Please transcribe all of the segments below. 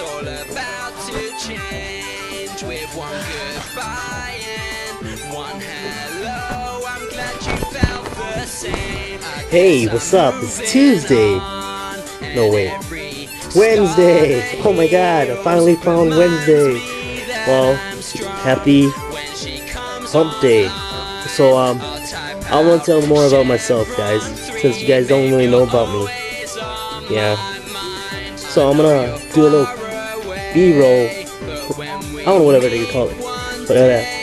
all about to change with one goodbye and one hello. I'm glad you felt the same. Hey, what's up? It's Tuesday. No, wait. Wednesday! Oh my god, I finally found Wednesday. Well, happy hump day. So, I want to tell more about myself, guys, since you guys don't really know about me. Yeah. So, I'm gonna do a little B-roll. I don't know, whatever they call it. But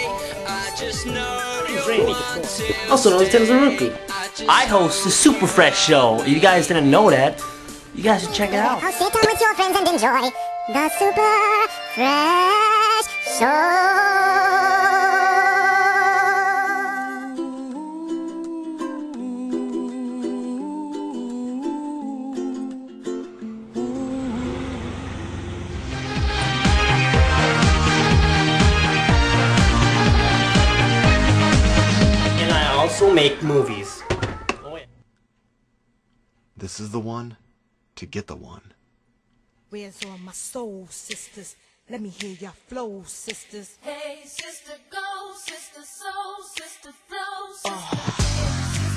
Also known as Tenzaruku. I host the Super Fresh Show. If you guys didn't know that, you guys should check it out. I'll sit down with your friends and enjoy the Super Fresh Show. And I also make movies. This is the one to get the one. Where's all my soul sisters? Let me hear your flow, sisters. Hey, sister, go, sister, soul, sister, flow, sister.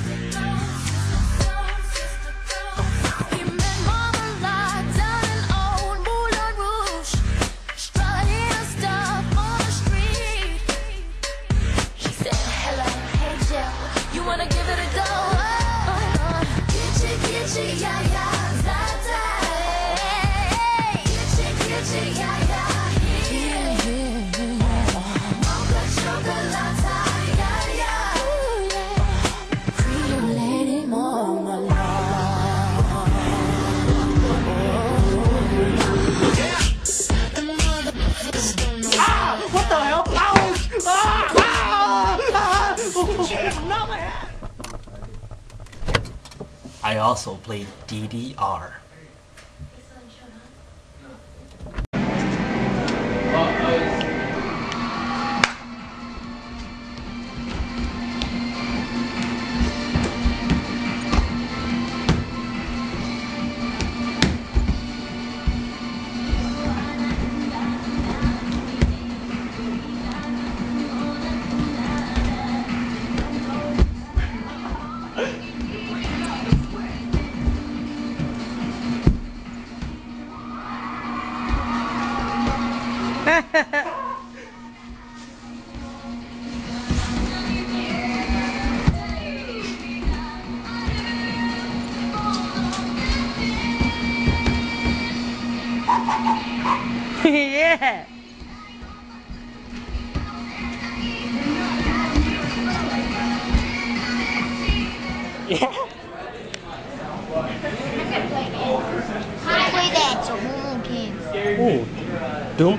What the hell? Ouch! Not my head! I also played DDR. Yeah! I play that, so Momo King. Ooh, Doom?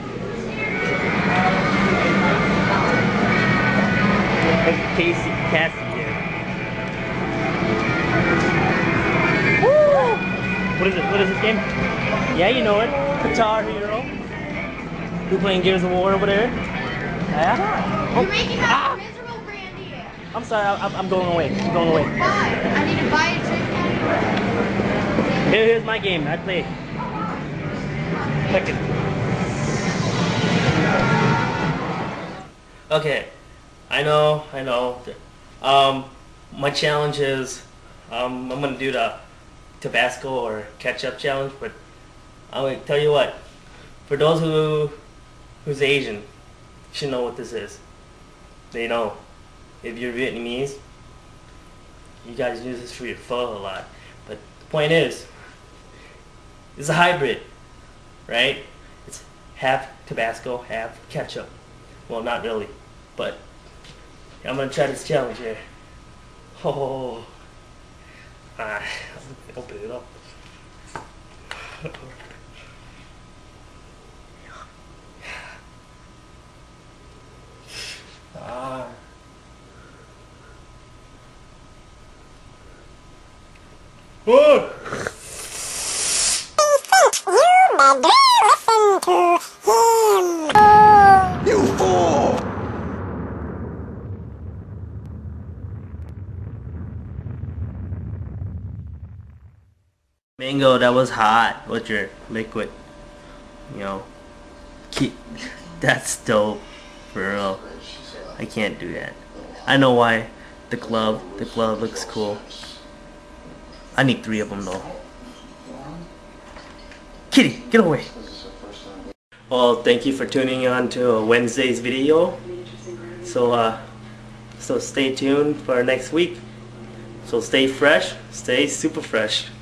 Cassie here. Woo! What is it? What is this game? Yeah, you know it. Guitar Hero. You playing Gears of War over there? Yeah? You're making that miserable, Brandy. I'm sorry, I'm going away. I'm going away. Why? I need to buy a drink. Here's my game. I play. Second. Okay. I know. My challenge is, I'm gonna do the Tabasco or ketchup challenge, but I'm gonna tell you what. For those who's Asian, should know what this is. They know. If you're Vietnamese, you guys use this for your pho a lot. But the point is, it's a hybrid, right? It's half Tabasco, half ketchup. Well, not really, but I'm gonna try this challenge here. Oh, open it up. Oh! You better listen to him. You fool! Mango, that was hot. What's your liquid? you know, that's dope, for real. I can't do that. I know why. The glove looks cool. I need 3 of them though. Kitty, get away. Well, thank you for tuning on to Wednesday's video. So stay tuned for next week. So stay fresh, stay super fresh.